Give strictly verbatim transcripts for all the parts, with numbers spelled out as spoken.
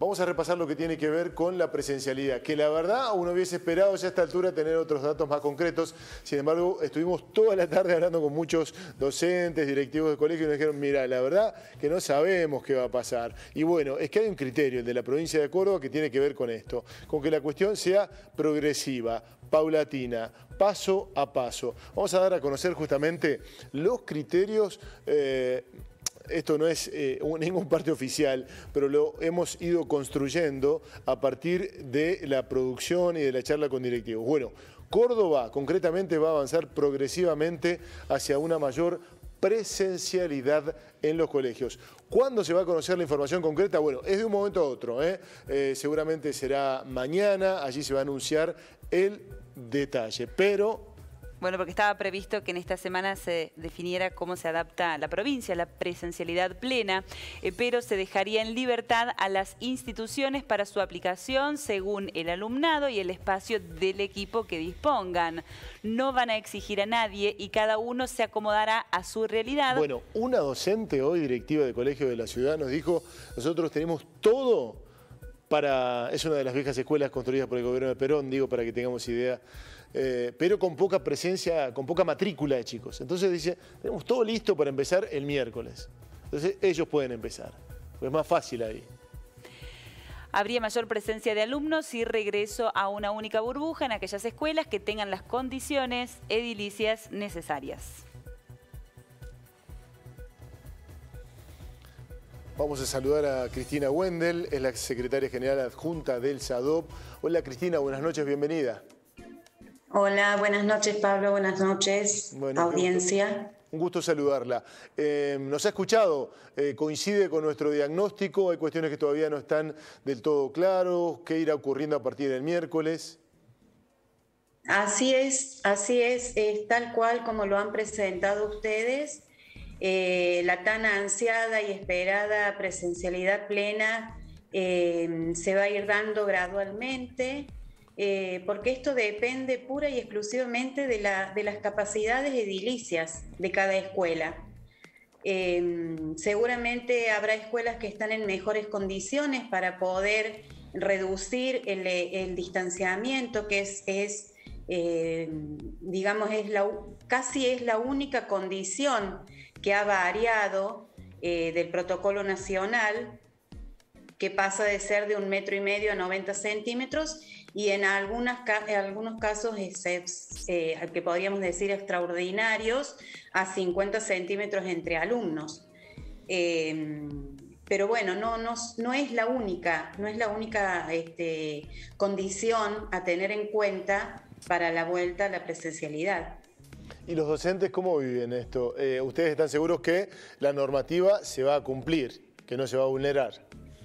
Vamos a repasar lo que tiene que ver con la presencialidad, que la verdad uno hubiese esperado ya a esta altura tener otros datos más concretos. Sin embargo, estuvimos toda la tarde hablando con muchos docentes, directivos de colegios y nos dijeron, mira, la verdad que no sabemos qué va a pasar. Y bueno, es que hay un criterio, el de la provincia de Córdoba, que tiene que ver con esto, con que la cuestión sea progresiva, paulatina, paso a paso. Vamos a dar a conocer justamente los criterios. Eh, Esto no es eh, ningún parte oficial, pero lo hemos ido construyendo a partir de la producción y de la charla con directivos. Bueno, Córdoba concretamente va a avanzar progresivamente hacia una mayor presencialidad en los colegios. ¿Cuándo se va a conocer la información concreta? Bueno, es de un momento a otro, ¿eh? Eh, seguramente será mañana, allí se va a anunciar el detalle, pero... Bueno, porque estaba previsto que en esta semana se definiera cómo se adapta la provincia a la presencialidad plena, eh, pero se dejaría en libertad a las instituciones para su aplicación según el alumnado y el espacio del equipo que dispongan. No van a exigir a nadie y cada uno se acomodará a su realidad. Bueno, una docente hoy, directiva de colegio de la ciudad, nos dijo, nosotros tenemos todo para... Es una de las viejas escuelas construidas por el gobierno de Perón, digo, para que tengamos idea. Eh, pero con poca presencia, con poca matrícula de chicos. Entonces dice, tenemos todo listo para empezar el miércoles. Entonces ellos pueden empezar, pues es más fácil ahí. Habría mayor presencia de alumnos y regreso a una única burbuja en aquellas escuelas que tengan las condiciones edilicias necesarias. Vamos a saludar a Cristina Wendel, es la secretaria general adjunta del SADOP. Hola Cristina, buenas noches, bienvenida. Hola, buenas noches Pablo, buenas noches, bueno, audiencia. Un gusto, un gusto saludarla. Eh, nos ha escuchado, eh, coincide con nuestro diagnóstico, hay cuestiones que todavía no están del todo claros, ¿qué irá ocurriendo a partir del miércoles? Así es, así es, es tal cual como lo han presentado ustedes, eh, la tan ansiada y esperada presencialidad plena eh, se va a ir dando gradualmente. Eh, porque esto depende pura y exclusivamente de, la, de las capacidades edilicias de cada escuela. Eh, seguramente habrá escuelas que están en mejores condiciones para poder reducir el, el distanciamiento, que es, es eh, digamos, es la, casi es la única condición que ha variado eh, del protocolo nacional, que pasa de ser de un metro y medio a noventa centímetros, y en, algunas, en algunos casos es, eh, que podríamos decir extraordinarios, a cincuenta centímetros entre alumnos. Eh, pero bueno, no, no, no es la única, no es la única este, condición a tener en cuenta para la vuelta a la presencialidad. ¿Y los docentes cómo viven esto? Eh, ¿Ustedes están seguros que la normativa se va a cumplir, que no se va a vulnerar?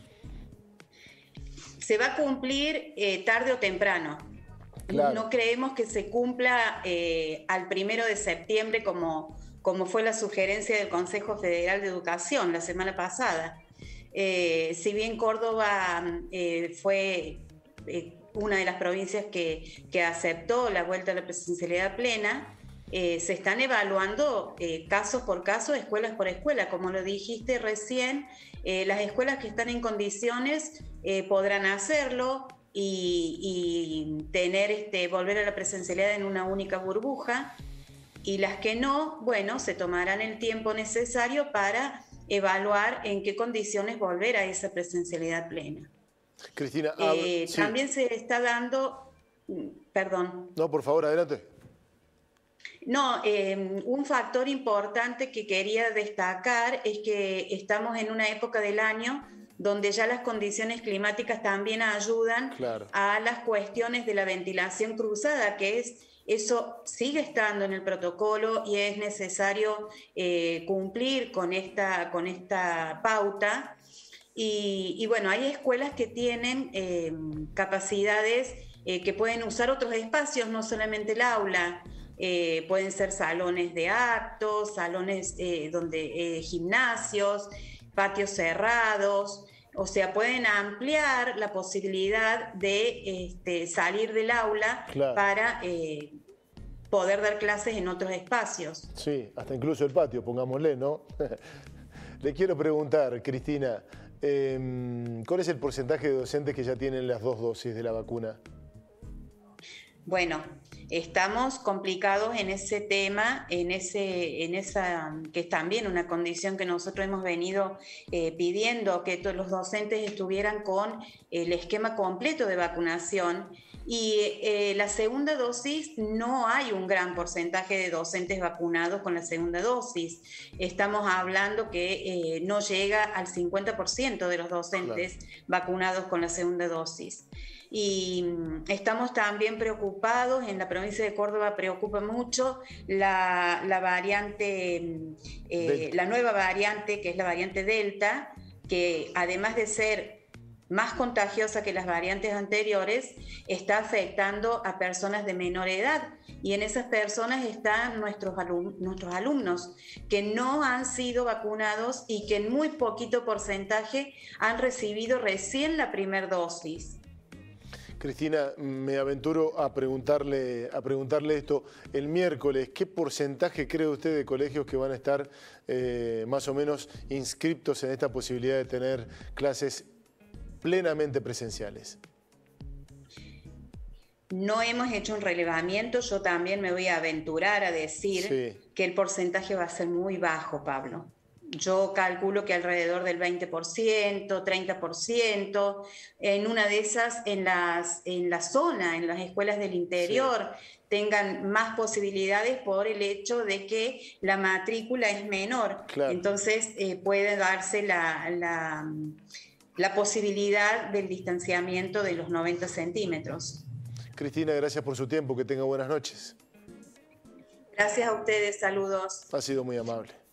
Se va a cumplir eh, tarde o temprano. Claro. No creemos que se cumpla eh, al primero de septiembre como, como fue la sugerencia del Consejo Federal de Educación la semana pasada. Eh, si bien Córdoba eh, fue eh, una de las provincias que, que aceptó la vuelta a la presencialidad plena, eh, se están evaluando eh, caso por caso, escuelas por escuela. Como lo dijiste recién, eh, las escuelas que están en condiciones eh, podrán hacerlo y, y tener, este, volver a la presencialidad en una única burbuja, y las que no, bueno, se tomarán el tiempo necesario para evaluar en qué condiciones volver a esa presencialidad plena. Cristina, eh, sí. También se está dando, perdón. No, por favor, adelante. No, eh, un factor importante que quería destacar es que estamos en una época del año donde ya las condiciones climáticas también ayudan claro. a las cuestiones de la ventilación cruzada, que es, eso sigue estando en el protocolo y es necesario eh, cumplir con esta, con esta pauta. Y, y bueno, hay escuelas que tienen eh, capacidades eh, que pueden usar otros espacios, no solamente el aula. Eh, pueden ser salones de actos, salones eh, donde eh, gimnasios, patios cerrados, o sea, pueden ampliar la posibilidad de este, salir del aula claro. para eh, poder dar clases en otros espacios. Sí, hasta incluso el patio, pongámosle, ¿no? Le quiero preguntar, Cristina, Eh, ¿Cuál es el porcentaje de docentes que ya tienen las dos dosis de la vacuna? Bueno, estamos complicados en ese tema, en ese, en esa, que es también una condición que nosotros hemos venido eh, pidiendo, que todos los docentes estuvieran con el esquema completo de vacunación. Y eh, la segunda dosis, no hay un gran porcentaje de docentes vacunados con la segunda dosis. Estamos hablando que eh, no llega al cincuenta por ciento de los docentes claro. vacunados con la segunda dosis. Y estamos también preocupados, en la provincia de Córdoba preocupa mucho la, la variante, eh, la nueva variante, que es la variante Delta, que además de ser más contagiosa que las variantes anteriores, está afectando a personas de menor edad. Y en esas personas están nuestros, alum nuestros alumnos que no han sido vacunados y que en muy poquito porcentaje han recibido recién la primera dosis. Cristina, me aventuro a preguntarle, a preguntarle esto. El miércoles, ¿qué porcentaje cree usted de colegios que van a estar eh, más o menos inscriptos en esta posibilidad de tener clases plenamente presenciales? No hemos hecho un relevamiento, yo también me voy a aventurar a decir sí. que el porcentaje va a ser muy bajo, Pablo. Yo calculo que alrededor del veinte por ciento, treinta por ciento, en una de esas, en, las, en la zona, en las escuelas del interior, sí. tengan más posibilidades por el hecho de que la matrícula es menor. Claro. Entonces eh, puede darse la, la, la posibilidad del distanciamiento de los noventa centímetros. Cristina, gracias por su tiempo, que tenga buenas noches. Gracias a ustedes, saludos. Ha sido muy amable.